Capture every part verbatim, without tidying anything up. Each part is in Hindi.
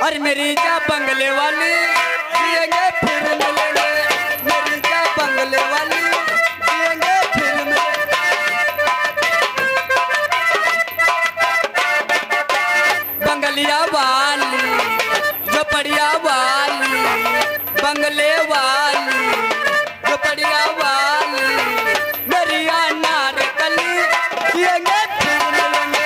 और मेरी क्या बंगले वाली जिएंगे फिर मिलेंगे, मेरी क्या बंगले वाली जिएंगे फिर मिलेंगे। बंगलिया वाली झोपड़िया वाली, बंगले वाली झोपड़िया वाली, मेरी अनार कली जिएंगे फिर मिलेंगे।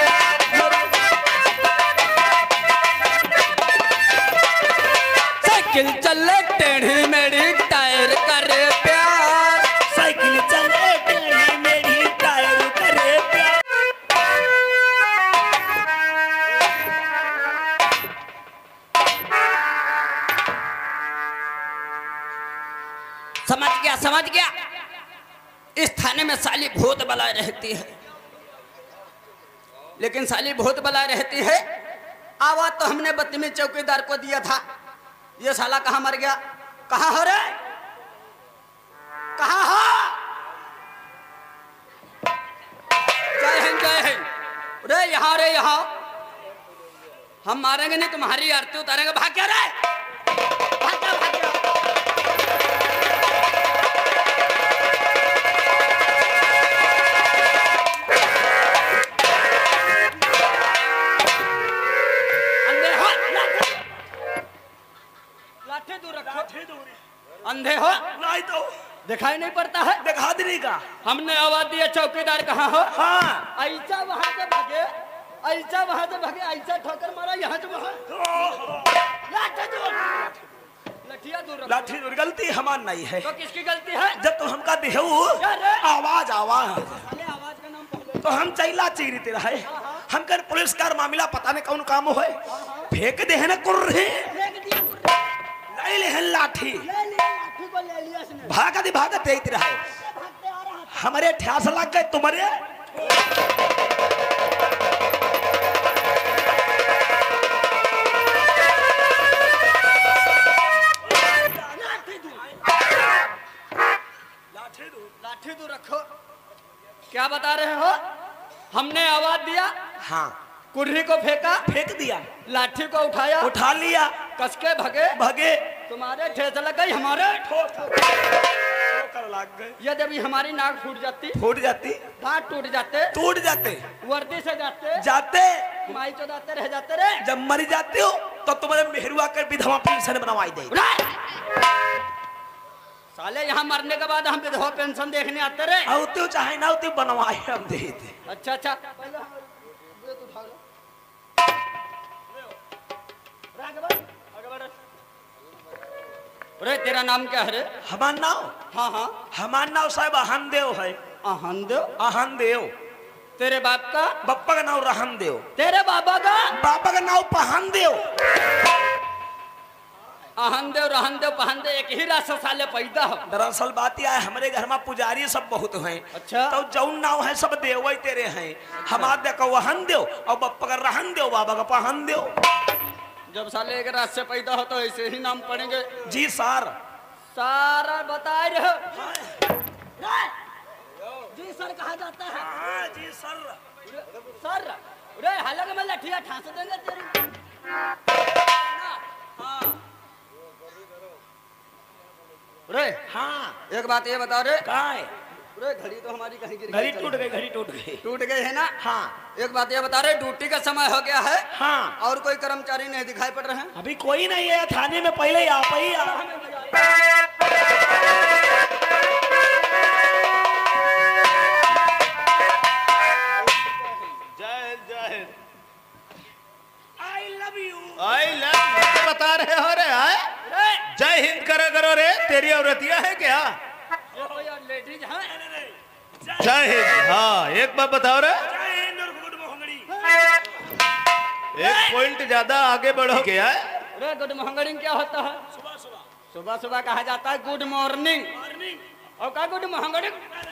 साइकिल चले टेढ़ी मेरी टायर करे प्यार, साइकिल चले टेढ़ी मेरी टायर करे प्यार। समझ गया समझ गया। इस थाने में साली भूत बला रहती है, लेकिन साली भूत बला रहती है। आवाज तो हमने बदतमीज चौकीदार को दिया था। ये साला कहाँ मर गया? कहाँ हो रे? कहाँ हो? जय हिंद जय हिंद। रे यहाँ रे यहाँ, हम मारेंगे नहीं, तुम्हारी आरती उतारेंगे। भाग क्या रे? भाग क्या भाग क्या? अंधे हो? नहीं तो दिखाई नहीं पड़ता है? दिखा देने का हमने आवाज दिया चौकीदार कहाँ हो? हाँ ऐसा वहां से भागे, ऐसा वहां से भागे, ऐसा ठोकर मारा यहाँ से वहां। लाठी दूर, लठिया दूर रखो। लाठी दूर। गलती हमार नहीं है। तो किसकी गलती है? जब तुम हमका देहू आवाज आवाज अरे आवाज का नाम पहले तो हम चैला चीरते रहे। हम कर पुलिस का मामला पता नहीं कौन काम है। फेंक दे है ना कुर्रे, फेंक दिया। ले ले लाठी, ले लिया लाठी को, ले लिया इसने। भागा दे भागा देते रहे। भागते आ रहा था। हमारे ठ्यास लग गए तुम्हारे। लाठी दूर, लाठी दूर, लाठी दूर रखो। क्या बता रहे हो? हमने आवाज दिया, हाँ कुर्री को फेंका, फेंक दिया, लाठी को उठाया, उठा लिया, कसके भगे। भगे, तुम्हारे ठेस लग गई, हमारे ठोकर लग गए। यदि अभी हमारी नाक फूट जाती, फूट जाती, दांत टूट जाते, टूट जाते, वर्दी से जाते जाते, माई चौदाते रह जाते रे। जब मर जाते हो तो तुम्हारे मेहरुआ कर विधवा पेंशन बनवाई दे। साले यहाँ मरने के बाद हम विधवा पेंशन देखने आते रे। औते चाहे ना औते बनवाए हम देते। अच्छा अच्छा, पहले हम ब्रेक उठा लो। आगे बढ़, आगे बढ़। अरे तेरा नाम क्या है रे? हमार नाव, हाँ हाँ, हमार नाव साहब आहन देव है। आहन देव? आहन देव। तेरे बाप का? बप्पा का नाव रहन देव। तेरे बाबा का? बाबा का नाव पहन देव। आहन देव रहन देव पहन देव एक ही रास्ता साले पैदा हो। दरअसल बात यह है, हमारे घर में पुजारी सब बहुत हैं। अच्छा, तो जौन नाव है सब देव तेरे हैं। हमारे देखो वहन देव और बप्पा का रहन देव, बाबा का पहन देव। जब साले एक रात से पैदा हो तो ऐसे ही नाम पड़ेंगे। जी सर। सारा बता रहे हो? जी सर कहा जाता है। हाँ जी सर। सर रे हालांकि मैं लठिया ठांस देंगे तेरी। हाँ रे, हाँ एक बात ये बताओ रे, कहाँ है? रे घड़ी तो हमारी कहीं गिर घड़ी टूट गई, घड़ी टूट गई। टूट गई है ना? हाँ। एक बात ये बता रहे, ड्यूटी का समय हो गया है। हाँ। और कोई कर्मचारी नहीं दिखाई पड़ रहे हैं? अभी कोई नहीं है थाने में, पहले ही आप ही आ। जय जय I love you. I love बता रहे हो रे? आए जय हिंद करो करो रे। तेरी औरतिया है क्या? लेडीज हैं? जय हिंद। हाँ एक बात बताओ रे, एक पॉइंट ज्यादा आगे बढ़ो। क्या है रे गुड मॉर्निंग क्या होता है? सुबह सुबह सुबह सुबह कहा जाता है गुड मॉर्निंग। मॉर्निंग और क्या गुड मॉर्निंग?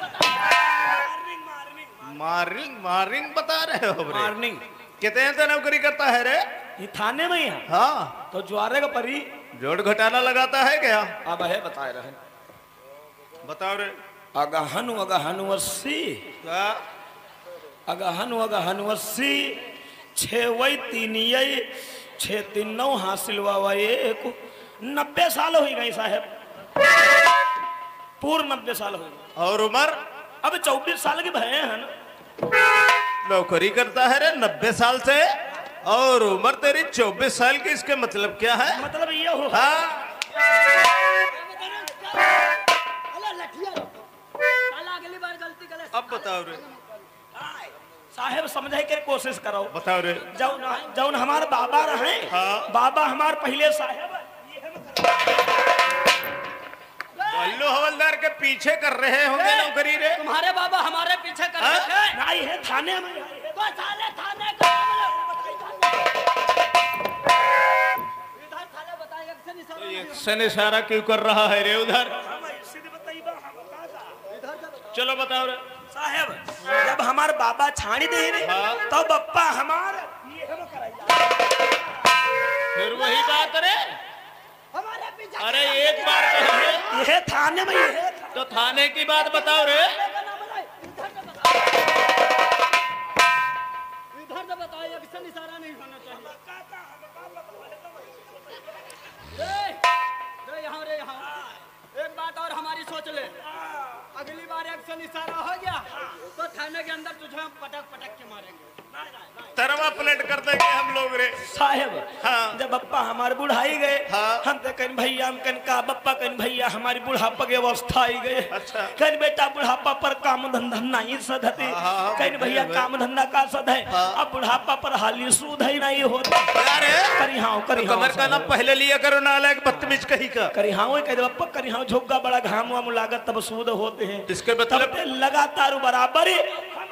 मार्निंग मार्निंग बता रहे हो? मॉर्निंग कितने से नौकरी करता है रे? ये थाने में ही है। हाँ तो ज्वारे का परी जोड़ घटाना लगाता है क्या? अब है बताए रहे। बताओ रे। अगहन अगहन वस्सी, क्या? अगहन अगहन वस्सी, छेवई तीनियई छह तीन नौ हासिल हुआ एक नब्बे साल हो गई साहब, पूर्ण नब्बे साल हो गए। और उम्र अब चौबीस साल के भये हैं ना। नौकरी करता है रे नब्बे साल से और उम्र तेरी चौबीस साल की, इसके मतलब क्या है? मतलब ये हो हाँ अगली बार गलती करे। अब बताओ रे, साहेब समझे के कोशिश करो। बताओ रे। जौन जौन हमारे बाबा रहे, हाँ। बाबा हमारे पहले साहेब बल्लू हवलदार के पीछे कर रहे होंगे नौकरी रे। तुम्हारे बाबा हमारे पीछे कर रहे थे। नहीं है थाने में, तो साले थाने का इधर साले बताइए एक्शन इशारा एक्शन इशारा क्यों कर रहा है रे उधर? चलो बताओ रे। साहेब जब हमारे बाबा छाड़ी दे रहे हाँ। तो बप्पा हमारे फिर वही बात रे। हमारे पीछे। अरे एक बार कहो ये थाने में ये तो थाने की बात बताओ रे। इधर तो बताइए एक्शन इशारा नहीं होना चाहिए। रे रे यहाँ रे यहाँ एक बात और हमारी सोच ले, अगली बार एक्शन इशारा हो गया तो थाने के अंदर तुझे हम पटक पटक के मारेंगे। तरवा प्लेट कर देंगे हम लोग रे। साहेब हाँ। जब बप्पा हमारे बुढ़ाई गए, हाँ। हम तो कहीं भैया हम कहीं का बप्पा कहीं भैया हमारी बुढ़ापा की अवस्था आई गए। अच्छा। कहीं बेटा बुढ़ापा पर काम धंधा नहीं सधती, हाँ, कहीं भैया काम धंधा का सद है। हाँ। अब बुढ़ापा पर हाली सूद ही नहीं होता। अरे करी हाँ करी कमर का नाम पहले लिया करो, नालायक बदतमीज कहीं का। करी हाँ कह दे बप्पा करी हाँ झुग्गा बड़ा घाम वाम लागत तब सूद होते हैं। इसके मतलब तब लगातार बराबर ही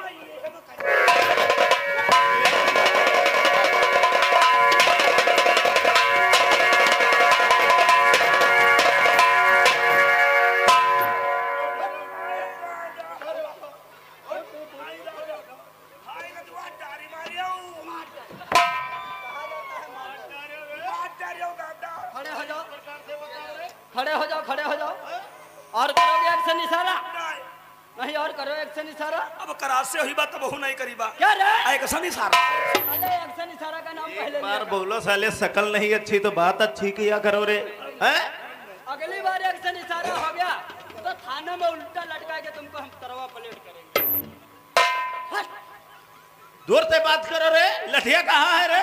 खड़े हो जाओ खड़े हो जाओ और करोगे एक्शन इशारा नहीं और करो एक्शन इशारा। अब करार से हुई बात तो बहु नहीं करी बा क्या रे एक सन सारा अरे एक्शन इशारा का नाम पहले बार लिया। बोलो साले, शकल नहीं अच्छी तो बात अच्छी किया करो रे। हैं? अगली बार एक्शन इशारा हो गया तो थाने में उल्टा लटका के तुमको हम तरवा प्लेट करेंगे। हट। दूर से बात करो रे। लठिया कहाँ है रे?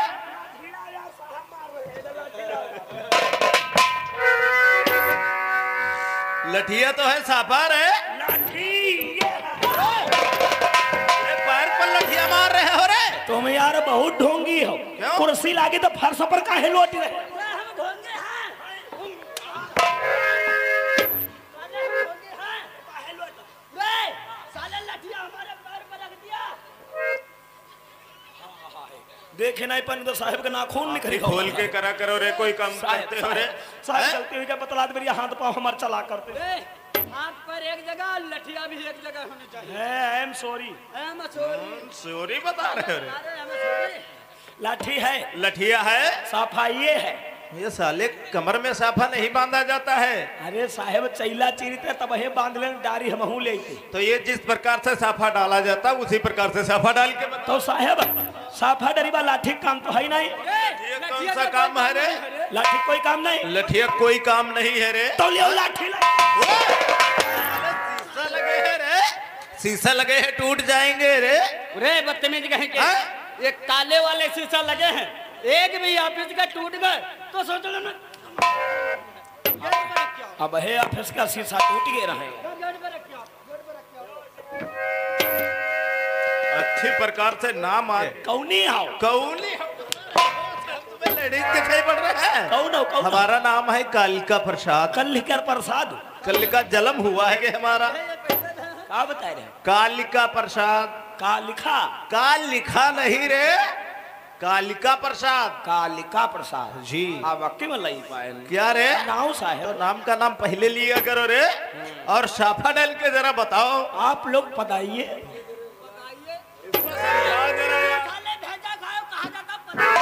लठिया तो है साफार है। पैर पर लठिया मार रहे हो रे। तुम यार बहुत ढोंगी हो। क्यों? कुर्सी लागी तो फर्श पर काहे लोट रहे? हम ढोंगे हैं। साले हम ढोंगे हैं। रे, साले लठिया हमारे पैर पर रख दिया। देखे नहीं पन तो साहब का नाखून निकल खोल के करा करो रे, कोई काम करते हो रे। साहब चलते हुए क्या बतला दे मेरी हाथ पाँव हमारे चला करते रे, हाथ पर एक जगह लठिया भी एक जगह होनी चाहिए। I am sorry. ए मसूरी। सॉरी बता रहे हो रे। अरे हम सॉरी। लाठी है, लठिया है। साफा ये है। ये साले कमर में साफा नहीं बांधा जाता है। अरे साहेब चैला चीरते तब हे बांध ले डारी हमहू लेते। तो ये जिस प्रकार से साफा डाला जाता उसी प्रकार से साफा डाल के बता। तो साहेब साफा डरीबा लाठी काम तो है नहीं। ये कौन सा काम है रे? लाठी कोई काम नहीं। लठिया कोई काम नहीं है रे। तो ले लाठी ला। शीशा लगे है रे, शीशा लगे है, टूट जाएंगे रे। रे बदतमीज कहीं के हाँ? ये काले वाले शीशा लगे हैं, एक भी ऑफिस का टूट गए तो सोच लो ना। अब हे ऑफिस का शीशा टूट गए रहे। अच्छी प्रकार से नाम आ कौनी आओ कौनी लेडीज दिखाई पड़ रहे हैं। कौन हो कौन? हमारा नाम है कालिका प्रसाद। कल्लिकर प्रसाद। कल का जन्म हुआ है कि हमारा क्या बता रहे? कालिका प्रसाद। का लिखा? काल लिखा नहीं रे, कालिका प्रसाद। कालिका प्रसाद जी। आप वाकई में लई पाए क्या रे? नाव तो साहेब नाम का नाम पहले लिया करो रे, और साफा डाल के जरा बताओ। आप लोग बताइए। साले भेजा खाओ कहा जाता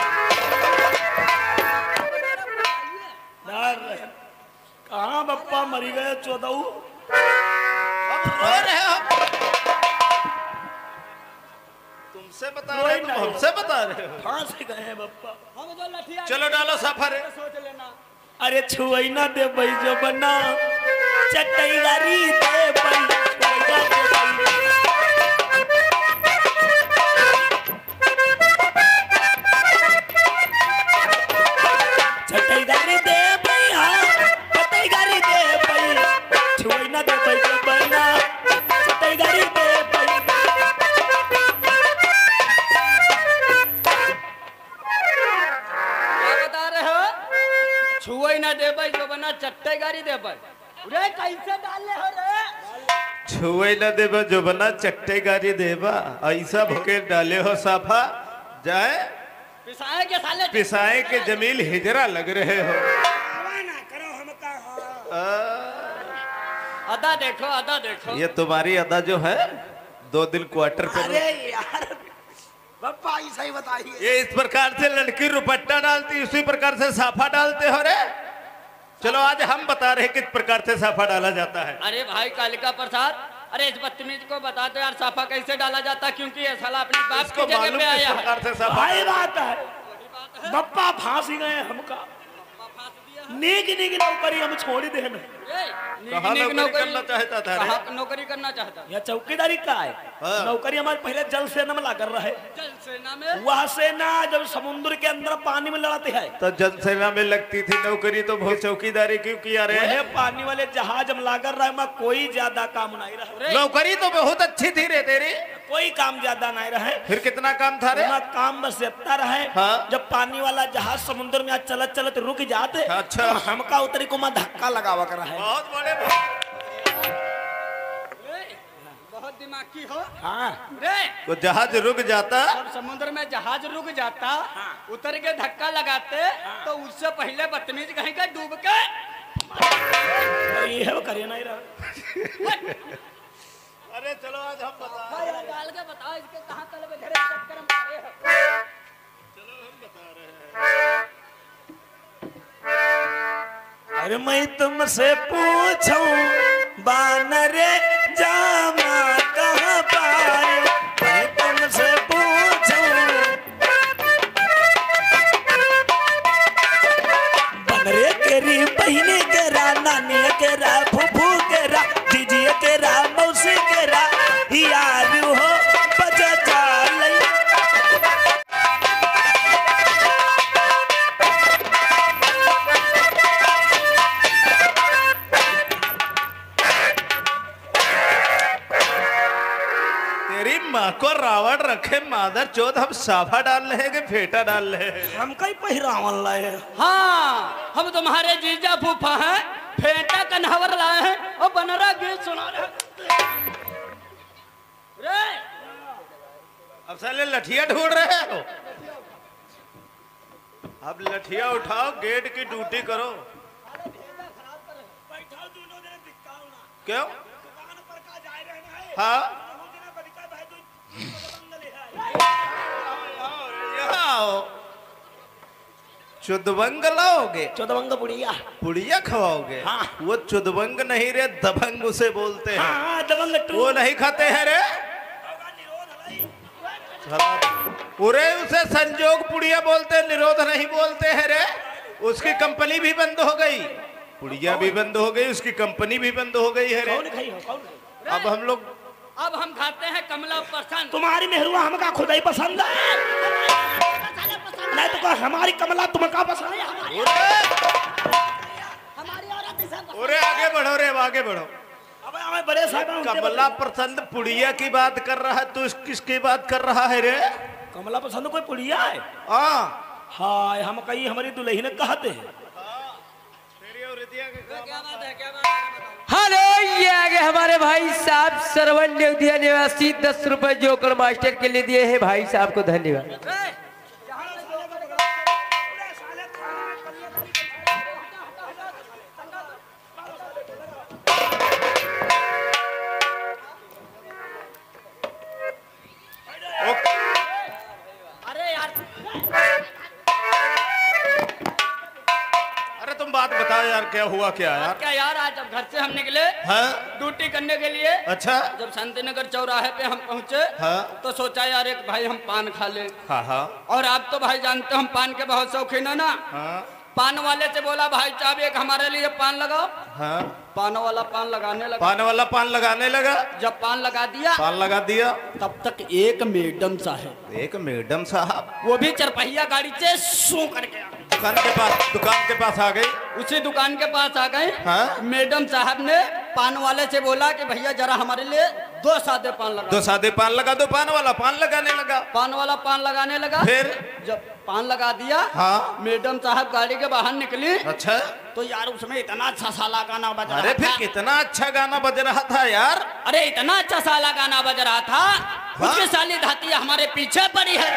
डर कहाँ बप्पा मरी गए चौदह। अब रो रहे हो तुम हमसे बता रहे हो, तुम हमसे बता रहे हो। फांस गए हैं बप्पा। हम जो लठिया चलो डालो साफा रे। सोच लेना। अरे छुई ना दे भाई जो बना चटई गारी दे भाई छुई ना दे भाई चटई गारी दे भाई हाँ चटई गारी दे भाई छुई ना दे भाई जो बना चटई गारी दे भाई। क्या बता रहे हो? छुई ना दे भाई जो बना चट्टे गारी दे भाई। रे कैसे डाले हो रे? छुए न देबा जो बना चट्टे गारी देबा, ऐसा भके डाले हो साफा जाए पिसाए के साले पिसाए के जमील हिजरा लग रहे हो। ना करो हम का आ, अदा देखो अदा देखो। ये तुम्हारी अदा जो है दो दिन क्वार्टर पे अरे यार बप्पा ऐसा ही बताइए। ये इस प्रकार से लड़की रुपट्टा डालती उसी प्रकार से साफा डालते हो रे। चलो आज हम बता रहे किस प्रकार से साफा डाला जाता है। अरे भाई कालिका प्रसाद, अरे इस बदतमीज को बता दो यार साफा कैसे डाला जाता है, क्योंकि ये साला अपनी बाप इसको की जगह मालूम पे किस आया है। प्रकार से साफा भाई बात है बप्पा फांसी गए हमका नेक नेक नौकरी हम छोड़ दे ना। कहाँ नौकरी करना चाहता था रे? कहाँ नौकरी करना चाहता? यह चौकीदारी का है। हाँ। नौकरी हमारे पहले जल सेना में लगा रहे। जल सेना में वह सेना जब समुद्र के अंदर पानी में लड़ाते हैं तो जनसेना में लगती थी नौकरी, तो बहुत चौकीदारी क्यों किया रे? वह पानी वाले जहाज हम लाकर रहे में कोई ज्यादा काम नहीं रहा। रे, नौकरी तो बहुत अच्छी थी रे तेरी। कोई काम ज्यादा नहीं रहे। फिर कितना काम था रे? वहाँ काम बस इतना रहे हाँ। जब पानी वाला जहाज समुद्र में आज चलत चलत रुक जाते अच्छा। तो हमका उतरी को मैं धक्का लगावा कर रहा है। बहुत बड़े रे, बहुत दिमागी हो हाँ रे। तो जहाज रुक जाता जब समुद्र में जहाज रुक जाता उतर के धक्का लगाते तो उससे पहले बदतमीज कहीं का डूब के ये है करिए नहीं रहा। अरे चलो आज हम बता भाई डाल के बताओ इसके कहाँ तलबे धरे चक्कर में पड़े हो। चलो हम बता रहे हैं। अरे मैं तुमसे पूछूं बानरे जामा कहाँ पाए, मैं तुमसे पूछूं बनरे केरी बहिनी केरा नानी केरा फूफू केरा जीजी केरा मौसी केरा यार हो बजा चाल। तेरी माँ को रावण रखे मादर चौथ, हम साफा डाल रहे हैं कि फेटा डाल रहे हैं? हम कई पहिरावन लाए। हाँ हम तुम्हारे जीजा फूफा हैं, फेंटा कन्हवर लाए हैं और बनरा गीत सुना रहे हैं। रे अब साले लठिया ढूंढ रहे हो? अब लठिया उठाओ, गेट की ड्यूटी करो। क्यों? हाँ यहाँ आओ। चुदबंग लाओगे? चौदवंग बुढ़िया। पुड़िया खवाओगे? हाँ। वो चुदबंग नहीं रे, दबंग उसे बोलते हैं। हाँ दबंग टू। वो नहीं खाते हैं रे। पूरे उसे संजोग पुड़िया बोलते हैं, निरोध नहीं बोलते हैं रे। उसकी कंपनी भी बंद हो गई, पुड़िया भी बंद हो गई, उसकी कंपनी भी बंद हो गई है रे। कौन खाई हो कौन? अब हम लोग अब हम खाते हैं कमला पसंद। तुम्हारी मेहरुआ हमका खुद ही पसंद है, नहीं तो क्या हमारी कमला तुमका पसंद है? हमारी औरत इसे पसंद। अरे आगे बढ़ो रे, आगे बढ़ो। अब हमें बड़े साहब कमला पसंद पुड़िया की बात कर रहा है, तू किसकी बात कर रहा है रे? कमला पसंद कोई पुड़िया है? हाँ हाँ हम कहीं हमारी दुल्ही ने कहते हैं। क्या बात है, क्या बात है? हेलो, ये आगे हमारे भाई साहब श्रवण नेवदिया निवासी दस रुपए जोकर मास्टर के लिए दिए हैं। भाई साहब को धन्यवाद। रे, अरे तुम बात बताओ यार, क्या हुआ क्या यार? क्या यार, आज जब घर से हम निकले हाँ? ड्यूटी करने के लिए, अच्छा। जब शांति नगर चौराहे पे हम पहुंचे, हाँ? तो सोचा यार एक भाई हम पान खा ले। हाँ हाँ और आप तो भाई जानते हो हम पान के बहुत शौकीन है ना। हाँ पान वाले से बोला भाई साहब एक हमारे लिए पान लगाओ। हाँ। पान वाला पान लगाने लगा। पान वाला पान लगाने लगा। जब पान लगा दिया, पान लगा दिया, तब तक एक मैडम साहब, एक मैडम साहब, वो भी चरपहिया गाड़ी से सू करके आ गए। दुकान के पास दुकान के पास आ गई। उसी दुकान के पास आ गए। हाँ? मैडम साहब ने पान वाले से बोला कि भैया जरा हमारे लिए दो सादे पान लगा दो सादे पान लगा दो। पान वाला पान लगाने लगा। पान वाला पान लगाने लगा। फिर जब पान लगा दिया, हाँ? मैडम साहब गाड़ी के बाहर निकली। अच्छा। तो यार उसमें इतना अच्छा साला गाना बज रहा अरे फिर था। कितना अच्छा गाना बज रहा था यार। अरे इतना अच्छा साला गाना बज रहा था। हाँ? उसकी साली धातिया हमारे पीछे पड़ी है।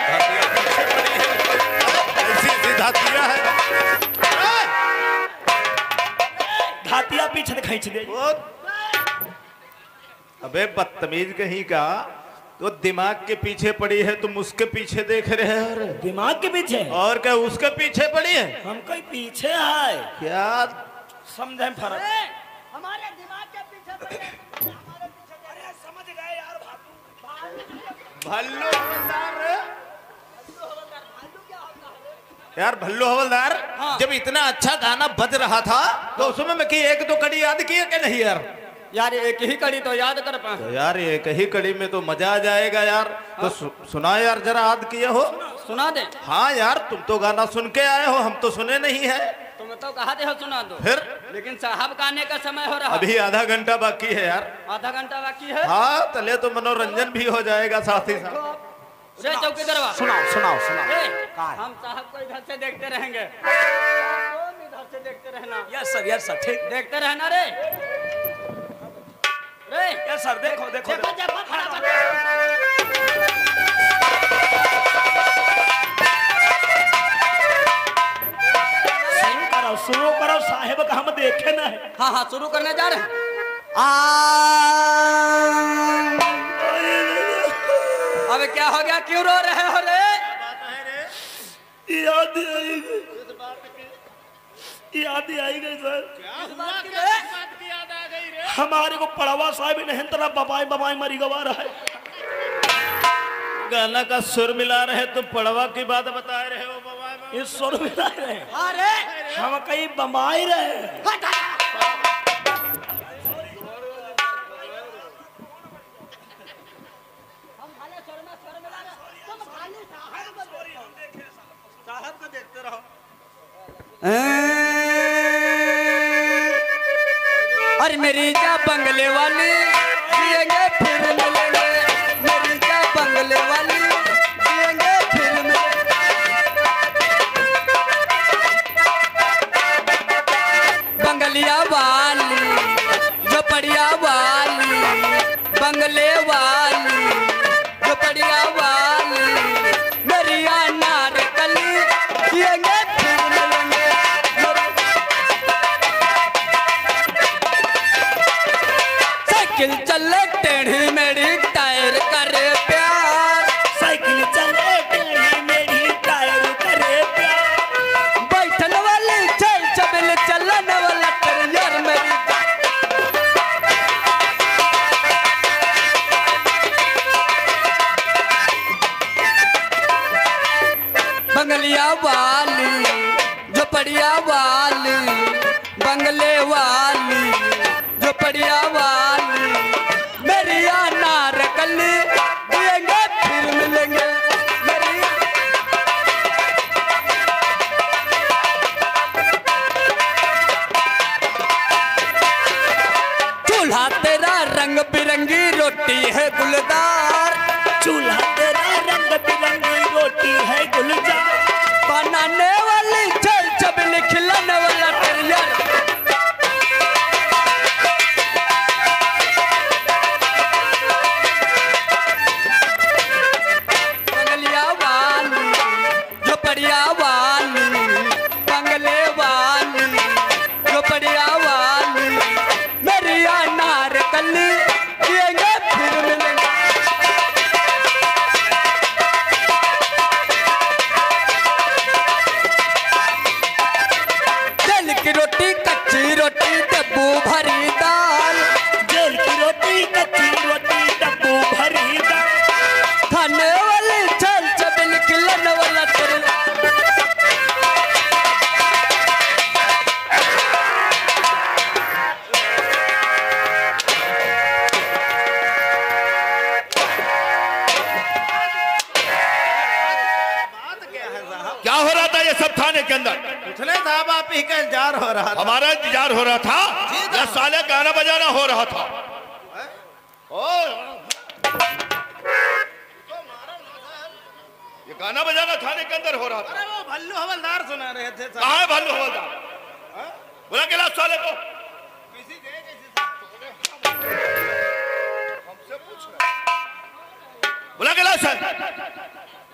ऐसी ऐसी धातिया है। धातिया पीछे खींच दे। वो अबे बदतमीज कहीं का, तो दिमाग के पीछे पड़ी है, तुम उसके पीछे देख रहे हो। दिमाग के पीछे और क्या उसके पीछे पड़ी है? हम कोई पीछे है क्या समझे फर्क? हमारे दिमाग के पीछे पड़ी है। अरे समझ गए यार भल्लू हवलदार। यार भल्लू हवलदार, हाँ। जब इतना अच्छा गाना बज रहा था तो उसमें मैं कि एक दो कड़ी याद किया कि नहीं यार? यार एक ही कड़ी तो याद कर पाए। तो यार एक ही कड़ी में तो मजा आ जाएगा यार। तो सु, सुना यार, जरा याद किए हो। सुना दे। हाँ यार, तुम तो गाना सुन के आए हो, हम तो सुने नहीं है। तुम तो कहा दे हो सुना दो। फिर लेकिन साहब का आने का समय हो रहा। अभी आधा घंटा बाकी है यार। आधा घंटा बाकी है। हाँ, तले तो मनोरंजन भी हो जाएगा साथ ही साथ। रे चौकीदारवा, सुनाओ सुनाओ सुनाओ। रे, कहाँ है? हम साहब को इधर से देखते रहेंगे, तुम इधर से देखते रहना। यस सर यस सर ठीक। देखते रहना रे। रे यस सर देखो देखो, देखो देखो। देखो फटाफट। शुरू करो शुरू करो, साहेब का हम देखे ना है। हाँ हाँ शुरू करने जा रहे हैं। अब क्या हो गया, क्यों रो रहे हो रे? याद आई गई, याद आई गई सर। किस बात की रे? हमारे को पड़वा साहब नहीं तरह बबाई बबाई मरी गवा रहा है। गाना का सुर मिला रहे तो पड़वा की बात बता रहे हो बाबा। इस सुर मिला रहे हैं। हाँ रे, हम कहीं बमाई रहे हैं। हट हट। हम खाली स्वर में स्वर मिला रहे, तुम खाली साहब को देखो। साहब को देखते रहो। अरे मेरी क्या बंगले वाली जिएंगे फिर मिलेंगे, मेरी क्या बंगले वाली जिएंगे फिर मिलेंगे। बंगलिया वाली झोपड़िया वाली, बंगले वाली झोपड़िया वाली, मेरी अनार कली जिएंगे फिर मिलेंगे। साइकिल चले टेढ़ी मेरी टायर करे प्यार, साइकिल चले टेढ़ी मेरी टायर करे प्यार, बैठन वाली चल चबल चलन वाला करियर मेरी। बंगलिया वाली झोपड़िया वाली, बंगले वाली झोपड़िया वाली, मेरी अनार कली जिएंगे फिर मिलेंगे। मेरी चूल्हा तेरा रंग बिरंगी रोटी है गुलदार, चूल्हा तेरा रंग बिरंगी रोटी है गुलजार, बनाने वाली चल चबल खिलाने वाला करियर। बंगलिया वाली झोपड़िया वाली, बंगले वाली झोपड़िया वाली, मेरी अनार कली जिएंगे फिर मिलेंगे। की रोटी कच्ची रोटी डब्बू भरी दाल, जेल की रोटी कच्ची रोटी डब्बू भरी दाल, खाने वाली छल छबिल खिलाने वाला तेरे। क्या हो रहा था ये सब थाने के अंदर? पिछले साहब आप ही का इंतजार हो रहा था। हमारा इंतजार हो रहा था या साले गाना बजाना हो रहा था? ओ, ये गाना बजाना थाने के अंदर हो रहा था। अरे वो भल्लू हवलदार सुना रहे थे साहब। कहाँ है भालू हवलदार? बुला के ला साले को। किसी गए किसी हमसे पूछ रहे। बुला के ला साले।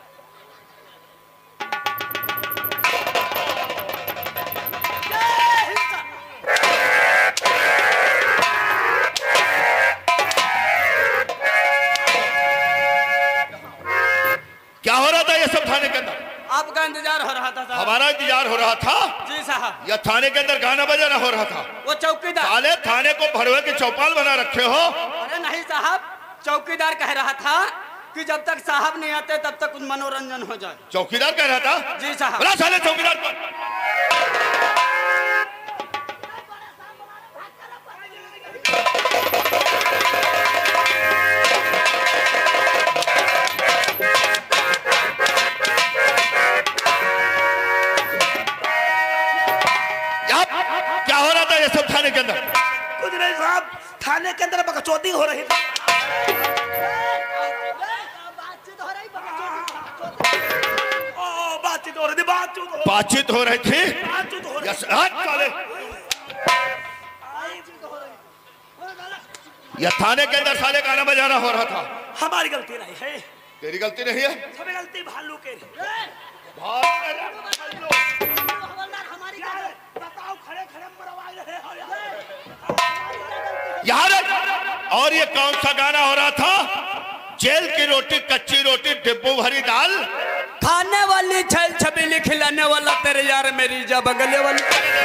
क्या हो रहा था ये सब थाने के अंदर? आपका इंतजार हो रहा था साहब। हमारा इंतजार हो रहा था जी साहब। या थाने के अंदर गाना बजाना हो रहा था? वो चौकीदार। साले थाने को भड़वे के चौपाल बना रखे हो। अरे नहीं साहब, चौकीदार कह रहा था कि जब तक साहब नहीं आते तब तक कुछ मनोरंजन हो जाए। चौकीदार कह रहा था? जी साहब। बुला साले चौकीदार को। क्या हो रहा था ये सब थाने के अंदर? कुछ नहीं साहब, थाने के अंदर बकचोदी हो रही थी। बातचीत हो रही ओ बातचीत हो रही थी, बातचीत हो बातचीत हो रही थी। बातचीत हो रही यस, हट साले। या थाने के अंदर साले गाना बजाना हो रहा था। हमारी गलती नहीं है, तेरी गलती नहीं है। सब गलती भालू के। बताओ, खड़े खड़े मरवा रहे हो यार, और ये कौन सा गाना हो रहा था? जेल की रोटी कच्ची रोटी डिब्बू भरी दाल, खाने वाली छल छबीली खिलाने वाला तेरे यार मेरी जा बगले वाली।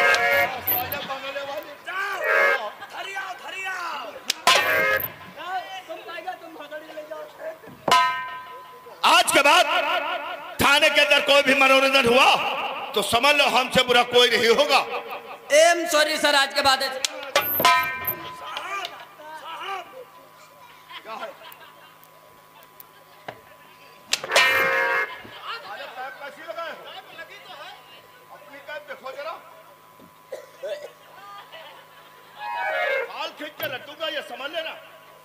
आज के बाद थाने के अंदर कोई भी मनोरंजन हुआ तो समझ लो हमसे बुरा कोई नहीं होगा। एम सॉरी सर, आज के बाद देखो जरा, बाल खींच के रखूंगा, ये समझ लेना।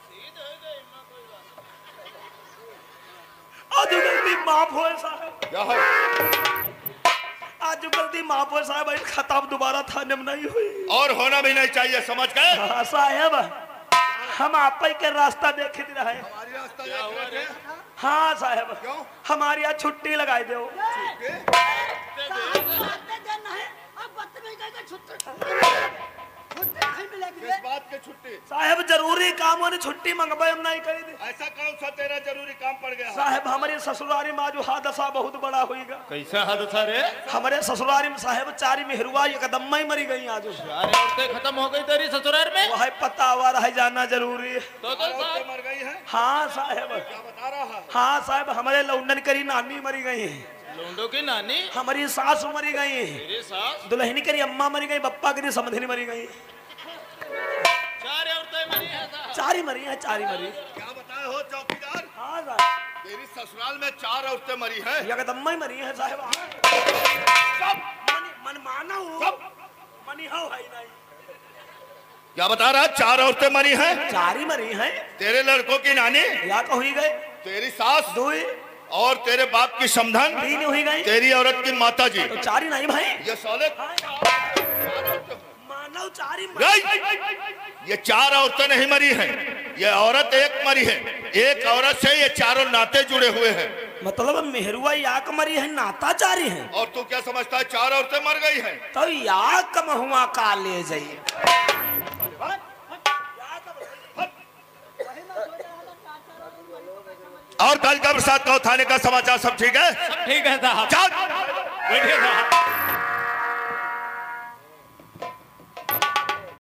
आज गलती माफ हो साहब, क्या है? आज गलती माफ हो साहब, खताब दोबारा थाने में नहीं हुई। और होना भी नहीं चाहिए, समझ गए? हाँ साहब, हम आप ही के रास्ता देखे रहे। हमारी रास्ता देख रहे थे। हाँ साहब, क्यों? हमारी यहाँ छुट्टी लगाई दो। किस बात की छुट्टी? साहब जरूरी काम होने छुट्टी मंगवाए, हम नहीं करी दे। ऐसा कौन सा तेरा जरूरी काम पड़ गया? साहब हमारे ससुरारी में जो हादसा बहुत बड़ा होगा। कैसा हादसा रे? हमारे ससुरारी में साहब चारी मेहरुआ एकदम ही मरी गई आज। सारे औरतें खत्म हो गई तेरी ससुराल में? वह पता हुआ रह जाना जरूरी है। तो तो साहब मर गई है? हाँ साहब, क्या बता रहा है? हाँ साहब, हमारे लौंडन करी नानी मरी गई है, लोंडो की नानी, हमारी सास मरी गई है, तेरी सास, दुल्हनी करी अम्मा मरी गई, बप्पा करी समधनी मरी गई। चार औरतें मरी है साहब। चारी मरी है, चारी मरी। क्या बताए हो चौकीदार? हाँ साहब, तेरी ससुराल में चार औरतें मरी हैं। एकदम ही मरी है साहब। मन मन माना हो, मनी हो है नहीं। क्या बता रहा? चार औरतें मरी हैं। चारी मरी है। तेरे लड़कों की नानी, या तो हुई गए तेरी सास, दो, और तेरे बाप की समधन, तीन हुई गई, तेरी औरत की माता जी। तो चारी नहीं भाई। ये साले मानव चारी मरी। नहीं, ये चार औरतें नहीं मरी हैं, ये औरत एक मरी है। एक औरत से ये चारों नाते जुड़े हुए हैं। मतलब मेहरुआ याक मरी है, नाता चारी है। और तू क्या समझता है चार औरतें मर गई हैं? तो याक महुआ का ले जाइए। और कल का प्रसाद का थाने का समाचार सब ठीक है? ठीक है साहब। चल बैठिए साहब।